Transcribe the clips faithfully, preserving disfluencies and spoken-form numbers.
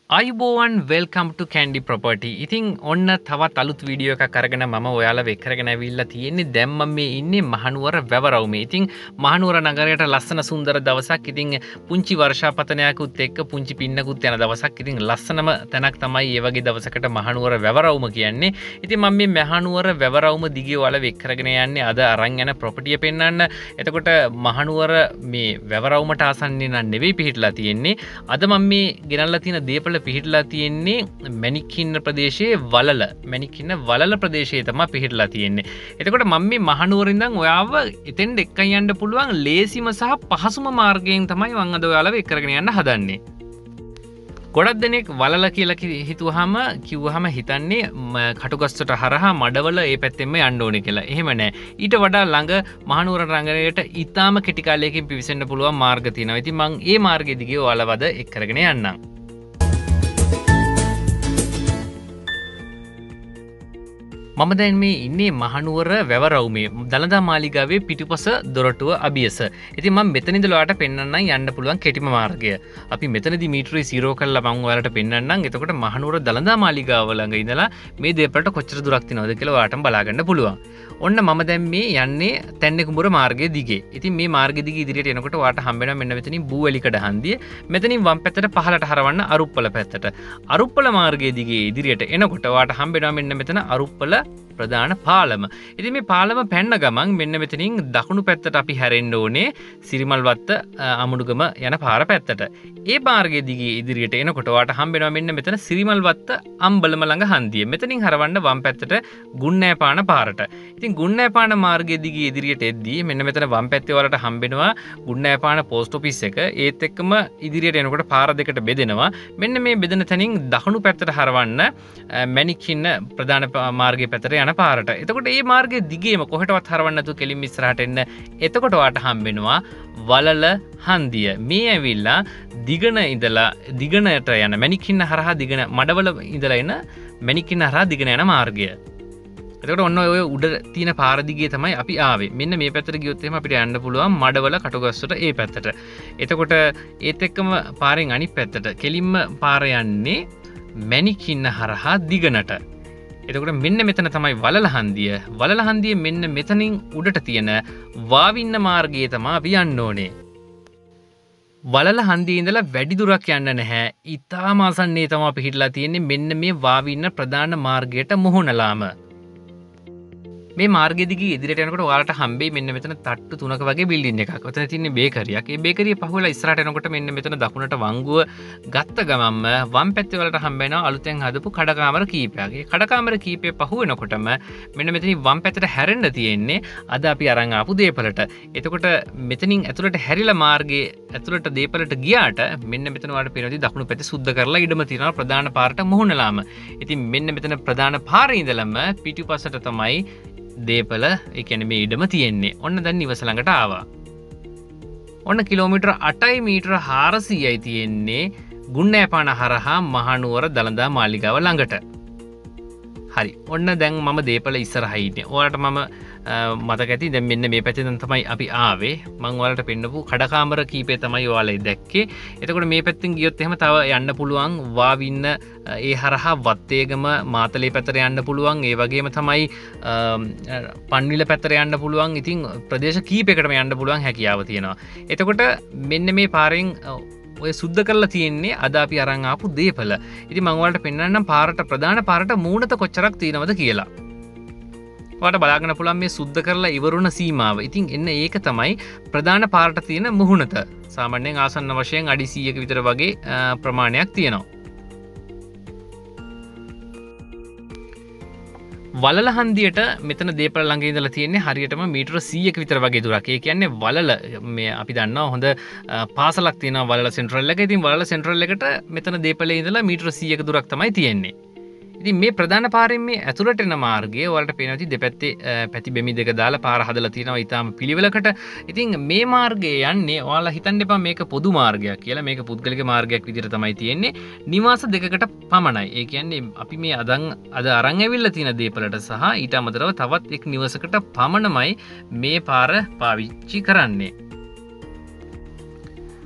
අයිබෝවන් වෙල්කම් ටු Kandy Property. ඉතින් ඔන්න තවත් අලුත් වීඩියෝ එකක් අරගෙන මම ඔයාලා වෙක් කරගෙන ඇවිල්ලා තියෙන්නේ. දැන් මම මේ ඉන්නේ මහනුවර වැවරවුමේ. ඉතින් මහනුවර නගරයට ලස්සන සුන්දර දවසක්. ඉතින් පුංචි වර්ෂාපතනයකුත් එක්ක පුංචි පින්නකුත් යන දවසක්. ඉතින් ලස්සනම තැනක් තමයි මේ වගේ දවසකට මහනුවර වැවරවුම කියන්නේ. ඉතින් මම මේ මහනුවර වැවරවුම දිගේ ඔයාලා වෙක් කරගෙන යන්නේ අද අරන් යන ප්‍රොපර්ටිය පෙන්වන්න. එතකොට මහනුවර මේ වැවරවුමට ආසන්නේ නම් නෙවෙයි පිහිටලා තියෙන්නේ. අද මම මේ ගෙනල්ලා තියෙන දේපල පිහිටලා තියෙන්නේ මැණික්කින්න ප්‍රදේශයේ වලල මැණික්කින්න වලල ප්‍රදේශයේ තමයි පිහිටලා තියෙන්නේ. එතකොට මම මේ මහනුවරින් ඉඳන් ඔයාව එතෙන්ට එක්කන් යන්න පුළුවන් ලේසිම සහ පහසුම මාර්ගයෙන් තමයි මම අද ඔයාලව එක් කරගෙන යන්න හදන්නේ. ගොඩක් දෙනෙක් වලල කියලා හිතුවාම කිව්වහම හිතන්නේ කටුගස්සට හරහා මඩවල ඒ පැත්තෙන්ම යන්න ඕනේ කියලා. එහෙම නෑ. ඊට වඩා ළඟ මහනුවර නගරයට ඊටාම කෙටි කාලයකින් පිවිසෙන්න පුළුවන් මාර්ග තියෙනවා. ඉතින් මම ඒ මාර්ගෙ දිගේ ඔයාලව අද එක් කරගෙන යන්නම්. මම දැන් මේ ඉන්නේ මහනුවර වැවරවුමේ දළදා මාලිගාවේ පිටුපස දොරටුව අබියස. ඉතින් මම මෙතන ඉඳලා ඔයාලට පෙන්වන්නම් යන්න පුළුවන් කෙටිම මාර්ගය. අපි මෙතනදී මීටරේ සීරෝ කරලා මම ඔයාලට පෙන්වන්නම්. එතකොට මහනුවර දළදා මාලිගාව ළඟ ඉඳලා මේ දෙපළට කොච්චර දුරක් තියෙනවද කියලා ඔයාලටම බලා ගන්න පුළුවන්. ඔන්න මම දැන් මේ යන්නේ තැන්නේ කුඹුර මාර්ගයේ දිගේ. ඉතින් මේ මාර්ගයේ දිගේ ඉදිරියට එනකොට ඔයාලට හම්බ වෙනවා මෙන්න මෙතනින් බූවැලිකඩ හන්දිය. මෙතනින් වම් පැත්තට පහළට හරවන්න අරුප්පල පැත්තට. අරුප්පල මාර්ගයේ දිගේ ඉදිරියට එනකොට ඔයාලට හම්බ වෙනවා මෙන්න මෙතන අරුප්පල ප්‍රධාන පාලම. ඉතින් මේ පාලම පැන්න ගමන් මෙන්න මෙතනින් දකුණු පැත්තට අපි හැරෙන්න ඕනේ සිරිමල්වත්ත අමුණුගම යන පාර පැත්තට. ඒ මාර්ගයේ දිගේ ඉදිරියට එනකොට ඔයාලට හම්බ වෙනවා මෙන්න මෙතන සිරිමල්වත්ත අම්බලම ළඟ හන්දිය. මෙතනින් හරවන්න වම් පැත්තට ගුන්නෑපාන පාරට. ඉතින් ගුන්නෑපාන මාර්ගයේ දිගේ ඉදිරියට එද්දී මෙන්න මෙතන වම් පැත්තේ ඔයාලට හම්බ වෙනවා ගුන්නෑපාන පෝස්ට් ඔෆිස් එක. ඒත් එක්කම ඉදිරියට එනකොට පාර දෙකට බෙදෙනවා. මෙන්න මේ බෙදෙන තැනින් දකුණු පැත්තට හරවන්න මැණික්කින්න ප්‍රධාන මාර්ගයේ පැත්තට යන පාරට. එතකොට මේ මාර්ගයේ දිගේම කොහෙටවත් හරවන්න නැතුව කෙලින්ම ඉස්සරහට එන්න. එතකොට ඔයාට හම්බ වෙනවා වලල හන්දිය. මේ ඇවිල්ලා දිගන ඉඳලා දිගනට යන මැණික්කින්න හරහා දිගන මඩවල ඉඳලා එන මැණික්කින්න හරහා දිගන යන මාර්ගය. එතකොට ඔන්න ඔය උඩ තියෙන පාර දිගේ තමයි අපි ආවේ. මෙන්න මේ පැත්තට ගියොත් එහෙම අපිට යන්න පුළුවන් මඩවල කටුගස්සට ඒ පැත්තට. එතකොට ඒත් එක්කම පාරෙන් අනිත් පැත්තට කෙලින්ම පාර යන්නේ මැණික්කින්න හරහා දිගනට. එතකොට මෙන්න මෙතන තමයි වලල හන්දිය. වලල හන්දිය මෙන්න මෙතනින් උඩට තියෙන වාවින්න මාර්ගයේ තමයි අපි යන්න ඕනේ. වලල හන්දියේ ඉඳලා වැඩි දුරක් යන්න නැහැ. ඊටාම ආසන්නයේ තමයි අපි හිටලා තියෙන්නේ මෙන්න මේ වාවින්න ප්‍රධාන මාර්ගයට මුහුණලාම. මේ මාර්ගය දිගේ ඉදිරියට යනකොට ඔයාලට හම්බෙයි මෙන්න මෙතන තට්ටු තුනක වගේ බිල්ඩින් එකක්. ඔතන තියෙන්නේ බේකරියක්. ඒ බේකරිය පහුවෙලා ඉස්සරහට එනකොට මෙන්න මෙතන දකුණට වංගුව ගත්ත ගමන්ම වම් පැත්තේ ඔයාලට හම්බ වෙනවා අලුතෙන් හදපු කඩකාමර කීපයක්. ඒ කඩකාමර කීපේ පහුවෙනකොටම මෙන්න මෙතනින් වම් පැත්තට හැරෙන්න තියෙන්නේ අද අපි අරන් ආපු දේපලට. එතකොට මෙතනින් ඇතුළට හැරිලා මාර්ගයේ ඇතුළට දේපලට ගියාට මෙන්න මෙතන ඔයාලට පේනවා දකුණු පැත්තේ සුද්ධ කරලා ඉඩම තියෙනවා ප්‍රධාන පාරට මුහුණලාම. ඉතින් මෙන්න මෙතන ප්‍රධාන පාරේ ඉඳලම පිටුපසට තමයි දේපල ඒ කියන්නේ මේ ඉඩම තියෙන්නේ. ඔන්න දැන් නිවස ළඟට ආවා. ඔන්න කිලෝමීටර අටයි මීටර හාරසීයයි තියෙන්නේ ගුන්නෑපාන හරහා මහනුවර දළදා මාලිගාව ළඟට. හරි. ඔන්න දැන් මම දේපල ඉස්සරහා ඉන්නේ. ඔයාලට මම මතක ඇති දැන් මෙන්න මේ පැත්තෙන් තමයි අපි ආවේ. මම ඔයාලට පෙන්නපු කඩකාමර කීපේ තමයි ඔයාලා දැක්කේ. එතකොට මේ පැත්තෙන් ගියොත් එහෙම තව යන්න පුළුවන් වාවින්න ඒ හරහා වත්තේගම මාතලේ පැත්තට යන්න පුළුවන්. ඒ වගේම තමයි පන්විල පැත්තට යන්න පුළුවන්. ඉතින් ප්‍රදේශ කීපයකටම යන්න පුළුවන් හැකියාව තියෙනවා. එතකොට මෙන්න මේ පාරෙන් ඔය සුද්ධ කරලා තියෙන්නේ අද අපි අරන් ආපු දේපල. ඉතින් මම ඔයාලට පෙන්නන්නම් පාරට ප්‍රධාන පාරට මූණත කොච්චරක් තියෙනවද කියලා. ඔයාලට බලාගන්න පුළුවන් මේ සුද්ධ කරලා ඉවරුණ සීමාව. ඉතින් එන්න ඒක තමයි ප්‍රධාන පාරට තියෙන මුහුණත. සාමාන්‍යයෙන් ආසන්න වශයෙන් අඩි සීයක විතර වගේ ප්‍රමාණයක් තියෙනවා. වලල හන්දියට මෙතන දේපල ළඟ ඉඳලා තියෙන්නේ හරියටම මීටර සීයක විතර වගේ දුරක්. ඒ කියන්නේ වලල මේ අපි දන්නවා හොඳ පාසලක් තියෙනවා වලල සෙන්ට්‍රල් එක. ඉතින් වලල සෙන්ට්‍රල් එකට මෙතන දේපලේ ඉඳලා මීටර සීයක දුරක් තමයි තියෙන්නේ. ඉතින් මේ ප්‍රධාන පාරෙන් මේ ඇතුළට එන මාර්ගය ඔයාලට පේනවා ඉතින් දෙපැත්තේ පැති බෙමි දෙක දාලා පාර හදලා තියෙනවා ඊටාම පිළිවෙලකට. ඉතින් මේ මාර්ගයේ යන්නේ ඔයාලා හිතන්න එපා මේක පොදු මාර්ගයක් කියලා. මේක පුද්ගලික මාර්ගයක් විදිහට තමයි තියෙන්නේ. නිවාස දෙකකට පමණයි. ඒ කියන්නේ අපි මේ අදන් අද අරන් ඇවිල්ලා තියෙන දේපලට සහ ඊට අමතරව තවත් එක් නිවසකට පමණමයි මේ පාර පාවිච්චි කරන්නේ.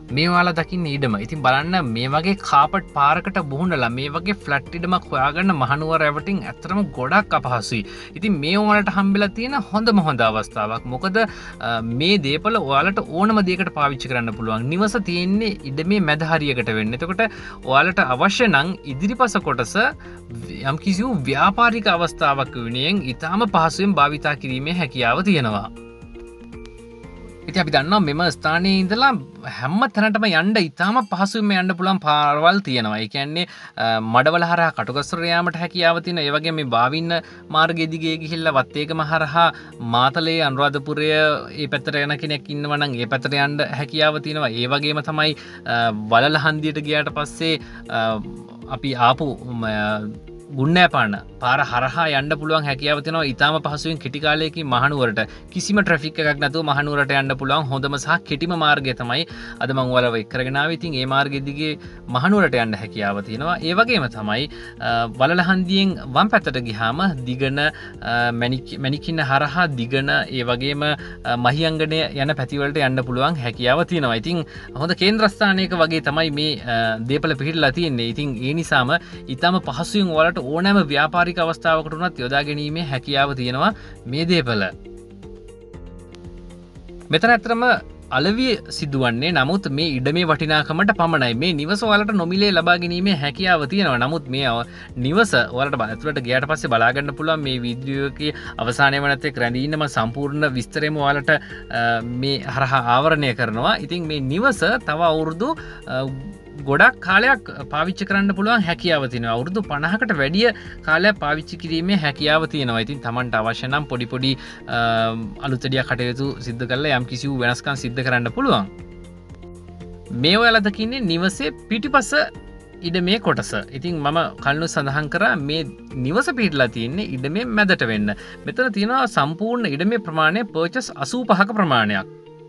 මේ ඔයාලා දකින්න ඉඩම. ඉතින් බලන්න මේ වගේ කාපට් පාරකට බුහුණලා මේ වගේ ෆ්ලැට් ඉඩමක් හොයාගන්න මහනුවර රැවටින් ඇත්තටම ගොඩක් අපහසුයි. ඉතින් මේ ඔයාලට හම්බෙලා තියෙන හොඳම හොඳ අවස්ථාවක්. මොකද මේ දේපල ඔයාලට ඕනම දෙයකට පාවිච්චි කරන්න පුළුවන්. නිවස තියෙන්නේ ඉඩමේ මැද හරියකට වෙන්න. එතකොට ඔයාලට අවශ්‍ය නම් ඉදිරිපස කොටස යම් කිසි වූ ව්‍යාපාරික අවස්ථාවක් වෙනුවෙන් ඊටාම පහසුවෙන් භාවිතා කිරීමේ හැකියාව තියෙනවා. ඉතින් අපි දන්නවා මෙම ස්ථානයේ ඉඳලා හැම තැනටම යන්න ඉතාම පහසුවෙන්ම යන්න පුළුවන් පාරවල් තියෙනවා. ඒ කියන්නේ මඩවල හරහා කටුගස්සර යාමට හැකියාව තියෙනවා. ඒ වගේම මේ බාවින්න මාර්ගයේ දිගේ ගිහිල්ලා වත්තේකම හරහා මාතලේ අනුරාධපුරය මේ පැත්තට යන කෙනෙක් ඉන්නවා නම් ඒ පැත්තට යන්න හැකියාව තියෙනවා. ඒ වගේම තමයි වලල හන්දියට ගියාට පස්සේ අපි ආපු ගුණ්නෑපාන පාර හරහා යන්න පුළුවන් හැකියාව තියෙනවා. ඊටාම පහසුවෙන් කෙටි කාලයකින් මහනුවරට කිසිම ට්‍රැෆික් එකක් නැතුව මහනුවරට යන්න පුළුවන් හොඳම සහ කෙටිම මාර්ගය තමයි අද මම ඔයාලව එක් කරගෙන ආවේ. ඉතින් ඒ මාර්ගය දිගේ මහනුවරට යන්න හැකියාව තියෙනවා. ඒ වගේම තමයි වලල හන්දියෙන් වම් පැත්තට ගියාම දිගන මැණිකින්න හරහා දිගන ඒ වගේම මහියංගණය යන පැතිවලට යන්න පුළුවන් හැකියාව තියෙනවා. ඉතින් හොඳ කේන්ද්‍රස්ථානයක වගේ තමයි මේ දේපල පිහිටලා තියෙන්නේ. ඉතින් ඒ නිසාම ඊටාම පහසුවෙන් ඔයාලට ඕනෑම ව්‍යාපාරික අවස්ථාවකට උනත් යොදා ගැනීමේ හැකියාව තියෙනවා මේ දේපල. මෙතන ඇත්තටම අලවිය සිදුවන්නේ නමුත් මේ ඉඩමේ වටිනාකමට පමණයි. මේ නිවස ඔයාලට නොමිලේ ලබා ගැනීමේ හැකියාව තියෙනවා. නමුත් මේ නිවස ඔයාලට ඇතුළට ගියාට පස්සේ බලා ගන්න පුළුවන් මේ වීඩියෝ එකේ අවසානයේ වෙනත් එක්ක රැඳී ඉන්නම සම්පූර්ණ විස්තරෙම ඔයාලට මේ හරහා ආවරණය කරනවා. ඉතින් මේ නිවස තව අවුරුදු ගොඩක් කාලයක් පාවිච්චි කරන්න පුළුවන් හැකියාව තියෙනවා. අවුරුදු පනහකට වැඩිය කාලයක් පාවිච්චි කිරීමේ හැකියාව තියෙනවා. ඉතින් Tamanට අවශ්‍ය නම් පොඩි පොඩි අලුතෙඩිය කටයුතු සිද්ධ කරලා යම් කිසි වූ වෙනස්කම් සිද්ධ කරන්න පුළුවන්. මේ ඔයාලා දකින්නේ නිවසේ පිටිපස ඉඩමේ කොටස. ඉතින් මම කලින් සඳහන් කරා මේ නිවස පිහිටලා තියෙන්නේ ඉඩමේ මැදට වෙන්න. මෙතන තියෙනවා සම්පූර්ණ ඉඩමේ ප්‍රමාණය පර්චස් අසූපහක ප්‍රමාණයක්.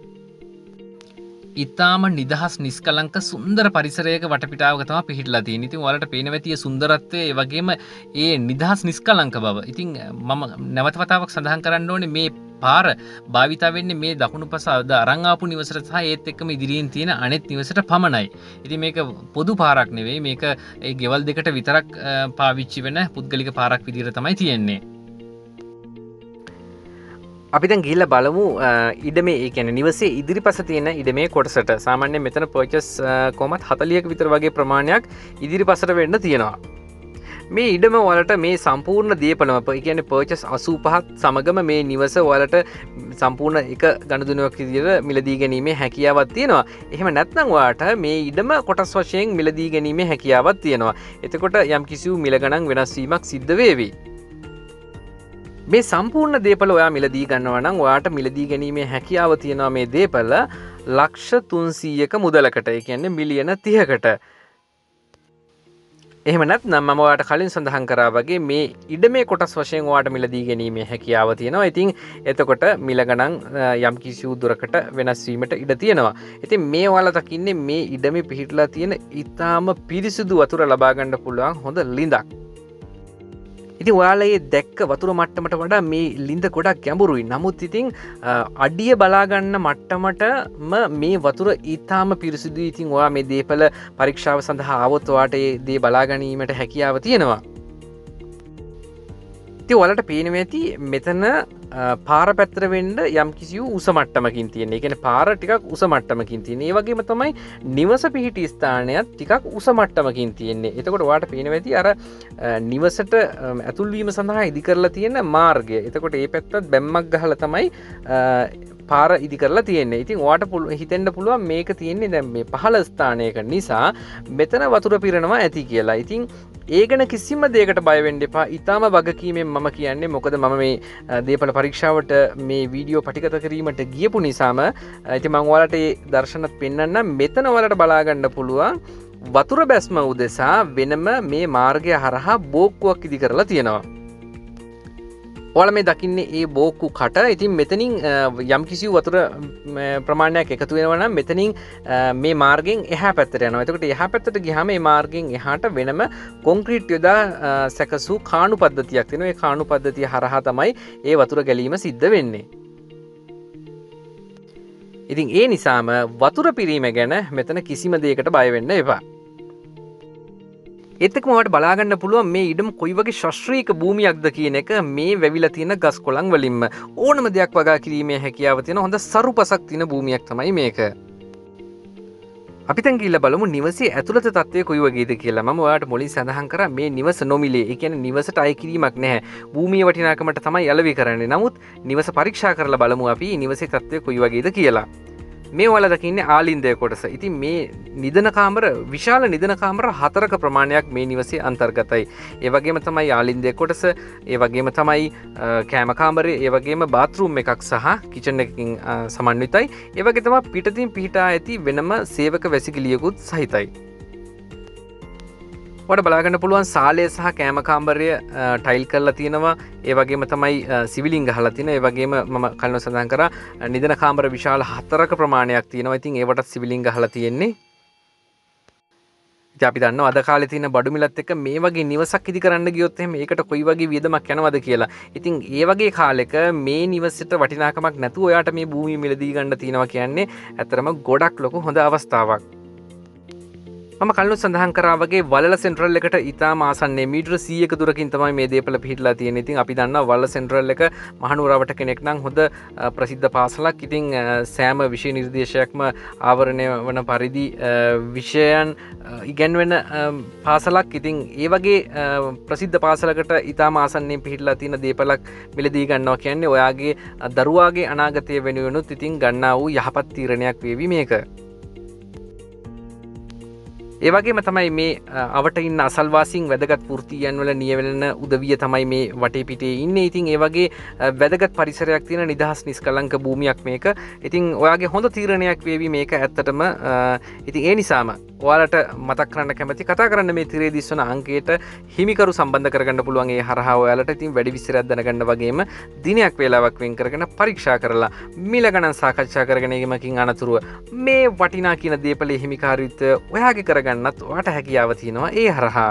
ඉතාම නිදහස් නිස්කලංක සුන්දර පරිසරයක වටපිටාවක තමයි පිහිටලා තියෙන්නේ. ඉතින් ඔයාලට පේන වෙතිය සුන්දරත්වය ඒ වගේම ඒ නිදහස් නිස්කලංක බව. ඉතින් මම නැවත වතාවක් සඳහන් කරන්න ඕනේ මේ පාර භාවිතා වෙන්නේ මේ දකුණු පස අද අරන් ආපු නිවසට සහ ඒත් එක්කම ඉදිරියෙන් තියෙන අනෙත් නිවසට පමණයි. ඉතින් මේක පොදු පාරක් නෙවෙයි. මේක ඒ ගෙවල් දෙකට විතරක් පාවිච්චි වෙන පුද්ගලික පාරක් විදිහට තමයි තියෙන්නේ. අපි දැන් ගිහිල්ලා බලමු ඉඩමේ ඒ කියන්නේ නිවසේ ඉදිරිපස තියෙන ඉඩමේ කොටසට. සාමාන්‍යයෙන් මෙතන පර්චස් කොහමත් හතලිහක විතර වගේ ප්‍රමාණයක් ඉදිරිපසට වෙන්න තියෙනවා. මේ ඉඩම වලට මේ සම්පූර්ණ දීපලම ඒ කියන්නේ පර්චස් අසූපහත් සමගම මේ නිවස වලට සම්පූර්ණ එක ගනුදෙනුවක් විදිහට මිලදී ගැනීමේ හැකියාවක් තියෙනවා. එහෙම නැත්නම් ඔයාලට මේ ඉඩම කොටස් වශයෙන් මිලදී ගැනීමේ හැකියාවක් තියෙනවා. එතකොට යම් කිසි මිල ගණන් වෙනස් වීමක් සිද්ධ වේවි. මේ සම්පූර්ණ දේපල ඔයා මිලදී ගන්නවා නම් ඔයාට මිලදී ගැනීමේ හැකියාව තියෙනවා මේ දේපල ලක්ෂ තුන්සීයක මුදලකට. ඒ කියන්නේ මිලියන තිහකට. එහෙම නැත්නම් මම ඔයාට කලින් සඳහන් කරා වගේ මේ ඉඩමේ කොටස් වශයෙන් ඔයාට මිලදී ගැනීමේ හැකියාව තියෙනවා. ඉතින් එතකොට මිල ගණන් යම් කිසි දුරකට වෙනස් වීමට ඉඩ තියෙනවා. ඉතින් මේ ඔයාලා දකින්නේ මේ ඉඩමේ පිහිටලා තියෙන ඊටාම පිරිසිදු වතුර ලබා ගන්න පුළුවන් හොඳ ලිඳක්. ඉතින් ඔයාලා මේ දැක්ක වතුර මට්ටමට වඩා මේ ලිඳ ගොඩක් ගැඹුරුයි. නමුත් ඉතින් අඩිය බලා ගන්න මට්ටමටම මේ වතුර ඊටාම පිරිසිදුයි. ඉතින් ඔයා මේ දේපල පරීක්ෂාව සඳහා ආවොත් ඔයාට මේ දේ බලා ගැනීමට හැකියාව තියෙනවා. ඉතින් ඔයාලට පේනවා ඇති මෙතන පාර පැත්තට වෙන්න යම් කිසි උස මට්ටමකින් තියෙන. ඒ කියන්නේ පාර ටිකක් උස මට්ටමකින් තියෙන. ඒ වගේම තමයි නිවස පිහිටි ස්ථානයත් ටිකක් උස මට්ටමකින් තියෙන්නේ. එතකොට ඔයාලට පේනවා ඇති අර නිවසට ඇතුල් වීම සඳහා ඉදි කරලා තියෙන මාර්ගය. එතකොට මේ පැත්තත් බැම්මක් ගහලා තමයි පාර ඉදි කරලා තියෙන්නේ. ඉතින් ඔයාට හිතෙන්න පුළුවන් මේක තියෙන්නේ දැන් මේ පහළ ස්ථානයක නිසා මෙතන වතුර පිරෙනවා ඇති කියලා. ඉතින් ඒ ගැන කිසිම දෙයකට බය වෙන්න එපා. ඊටාම වගකීමෙන් මම කියන්නේ මොකද මම මේ දේපල පරීක්ෂාවට මේ වීඩියෝ පටිගත කිරීමට ගියපු නිසාම ඉතින් මම ඔයාලට ඒ දර්ශනත් පෙන්වන්නම්. මෙතන ඔයාලට බලා ගන්න පුළුවන් වතුර බැස්ම උදෙසා වෙනම මේ මාර්ගය හරහා බෝක්කුවක් ඉදි කරලා තියෙනවා. ඔයාලා මේ දකින්නේ ඒ බෝක්කු කට. ඉතින් මෙතනින් යම් කිසි වතුර ප්‍රමාණයක් එකතු වෙනවා නම් මෙතනින් මේ මාර්ගයෙන් එහා පැත්තට යනවා. එතකොට එහා පැත්තට ගියාම මේ මාර්ගයෙන් එහාට වෙනම කොන්ක්‍රීට් යොදා සැකසූ කාණු පද්ධතියක් තියෙනවා. ඒ කාණු පද්ධතිය හරහා තමයි ඒ වතුර ගැලීම සිද්ධ වෙන්නේ. ඉතින් ඒ නිසාම වතුර පිරීම ගැන මෙතන කිසිම දෙයකට බය වෙන්න එපා. ඒත් එක්කම ඔයාලට බලාගන්න පුළුවන් මේ ඉඩම කොයි වගේ ශාස්ත්‍රීය භූමියක්ද කියන එක මේ වැවිලා තියෙන ගස් කොළන් වලින්ම ඕනම දෙයක් වගා කිරීමේ හැකියාව තියෙන හොඳ සරුපසක් තියෙන භූමියක් තමයි මේක. අපි දැන් ගිහිල්ලා බලමු නිවසේ ඇතුළත තත්ත්වය කොයි වගේද කියලා. මම ඔයාලට මුලින් සඳහන් කරා මේ නිවස නොමිලේ. ඒ කියන්නේ නිවසට අය කිරීමක් නැහැ. භූමියේ වටිනාකමට තමයි යලවි කරන්නේ. නමුත් නිවස පරීක්ෂා කරලා බලමු අපි නිවසේ තත්ත්වය කොයි වගේද කියලා. මේ ඔයාලා දකින්නේ ආලින්දය කොටස. ඉතින් මේ නිදන කාමර විශාල නිදන කාමර හතරක ප්‍රමාණයක් මේ නිවසේ අන්තර්ගතයි. ඒ වගේම තමයි ආලින්දය කොටස, ඒ වගේම තමයි කෑම කාමරය, ඒ වගේම බාත්රූම් එකක් සහ කිචන් එකකින් සමන්විතයි. ඒ වගේ තමයි පිටතින් පිහිටා ඇති වෙනම සේවක වැසිකිළියකුත් සහිතයි. ඔයාලට බලාගන්න පුළුවන් සාලය සහ කෑම කාමරය ටයිල් කරලා තියෙනවා. ඒ වගේම තමයි සිවිලින් ගහලා තියෙනවා. ඒ වගේම මම කලින් සඳහන් කරා නිදන කාමර විශාල හතරක ප්‍රමාණයක් තියෙනවා. ඉතින් ඒවටත් සිවිලින් ගහලා තියෙන්නේ. ඉතින් අපි දන්නවා අද කාලේ තියෙන බඩු මිලත් එක්ක මේ වගේ නිවසක් ඉදි කරන්න ගියොත් එහෙම ඒකට කොයි වගේ වියදමක් යනවද කියලා. ඉතින් ඒ වගේ කාලෙක මේ නිවසට වටිනාකමක් නැතුව ඔයාට මේ භූමිය මිලදී ගන්න තියෙනවා කියන්නේ ඇත්තටම ගොඩක් ලොකු හොඳ අවස්ථාවක්. මම කලින් සඳහන් කරා වගේ වලල සෙන්ට්‍රල් එකට ඉතාම ආසන්නයේ මීටර සීයක දුරකින් තමයි මේ දේපල පිහිටලා තියෙන්නේ. ඉතින් අපි දන්නවා වලල සෙන්ට්‍රල් එක මහනුවරවට කෙනෙක් නම් හොඳ ප්‍රසිද්ධ පාසලක්. ඉතින් සෑම විෂය නිර්දේශයක්ම ආවරණය වන පරිදි විෂයන් ඉගෙන්වෙන පාසලක්. ඉතින් ඒ වගේ ප්‍රසිද්ධ පාසලකට ඉතාම ආසන්නයෙන් පිහිටලා තියෙන දේපලක් මිලදී ගන්නවා කියන්නේ ඔයාගේ දරුවාගේ අනාගතය වෙනුවෙනුත් ඉතින් ගන්නා වූ යහපත් තීරණයක් වේවි මේක. ඒ වගේම තමයි මේ අවට ඉන්න අසල්වාසීන් වැදගත් වෘත්තීයන් වල නියැලෙන උදවිය තමයි මේ වටේ පිටේ ඉන්නේ. ඉතින් ඒ වගේ වැදගත් පරිසරයක් තියෙන නිදහස් නිස්කලංක භූමියක් මේක. ඉතින් ඔයාගේ හොඳ තීරණයක් වේවි මේක ඇත්තටම. ඉතින් ඒ නිසාම ඔයාලට මතක් කරන්න කැමති කතා කරන්න මේ තිරේ දිස්වන අංකයට හිමිකරු සම්බන්ධ කරගන්න පුළුවන්. ඒ හරහා ඔයාලට ඉතින් වැඩි විස්තරයක් දැනගන්න වගේම දිනයක් වේලාවක් වෙන් කරගෙන පරීක්ෂා කරලා මිල ගණන් සාකච්ඡා කරගෙන ඒකමකින් අනතුරුව මේ වටිනා කියන දේපලේ හිමිකාරීත්වය ඔයාගේ කරගන්න ගන්නත් ඔයාට හැකියාව තියෙනවා ඒ හරහා.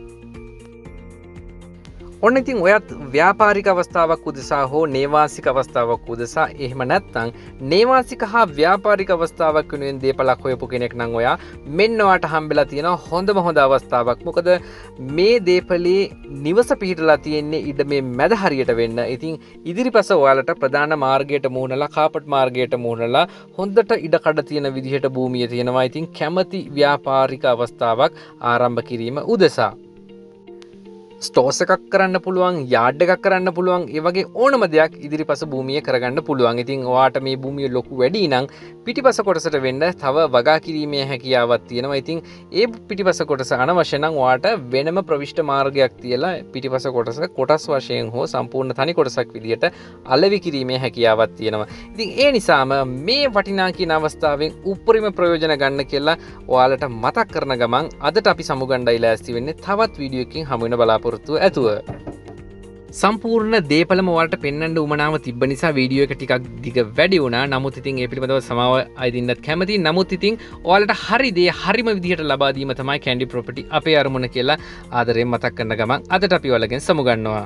ඔන්න ඉතින් ඔයත් ව්‍යාපාරික අවස්ථාවක් උදෙසා හෝ නේවාසික අවස්ථාවක් උදෙසා එහෙම නැත්නම් නේවාසික හා ව්‍යාපාරික අවස්ථාවක් වෙනුවෙන් දේපලක් හොයපු කෙනෙක් නම් ඔයා මෙන්න ඔයාට හම්බෙලා තියෙනවා හොඳම හොඳ අවස්ථාවක්. මොකද මේ දේපලේ නිවස පිහිටලා තියෙන්නේ ඉඩ මේ මැද හරියට වෙන්න. ඉතින් ඉදිරිපස ඔයාලට ප්‍රධාන මාර්ගයට මුහුණලා කාපට් මාර්ගයට මුහුණලා හොඳට ඉඩ කඩ තියෙන විදිහට භූමිය තියෙනවා. ඉතින් කැමැති ව්‍යාපාරික අවස්ථාවක් ආරම්භ කිරීම උදෙසා ස්ටෝස් එකක් කරන්න පුළුවන්, යාඩ් එකක් කරන්න පුළුවන්, ඒ වගේ ඕනම දෙයක් ඉදිරිපස භූමියේ කරගන්න පුළුවන්. ඉතින් ඔයාට මේ භූමිය ලොකු වැඩි නම් පිටිපස කොටසට වෙන්න තව වගා කිරීමේ හැකියාවක් තියෙනවා. ඉතින් ඒ පිටිපස කොටස අනවශ්‍ය නම් ඔයාට වෙනම ප්‍රවිෂ්ඨ මාර්ගයක් තියලා පිටිපස කොටස කොටස් වශයෙන් හෝ සම්පූර්ණ තනි කොටසක් විදියට අලෙවි කිරීමේ හැකියාවක් තියෙනවා. ඉතින් ඒ නිසාම මේ වටිනා කියන අවස්ථාවෙන් උපරිම ප්‍රයෝජන ගන්න කියලා ඔයාලට මතක් කරන ගමන් අදට අපි සමුගණ්ඩයි ලෑස්ති වෙන්නේ තවත් වීඩියෝ එකකින් හමු වෙන බලාපොරොත්තු ඇතුව. සම්පූර්ණ දේපලම ඔයාලට පෙන්වන්න උවමනාව තිබ්බ නිසා වීඩියෝ එක ටිකක් දිග වැඩි වුණා. නමුත් ඉතින් ඒ පිළිබඳව සමාව අයදින්නත් කැමතියි. නමුත් ඉතින් ඔයාලට හරි දේ හරිම විදිහට ලබා දීම තමයි Kandy Property අපේ අරමුණ කියලා ආදරයෙන් මතක් කරන ගමන් අදට අපි ඔයාලගෙන් සමු ගන්නවා.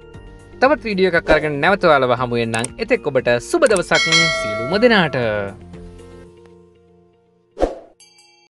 තවත් වීඩියෝ එකක් අරගෙන නැවත ඔයාලව හමු වෙන්නම්. එතෙක් ඔබට සුබ දවසක් සියලුම දෙනාට.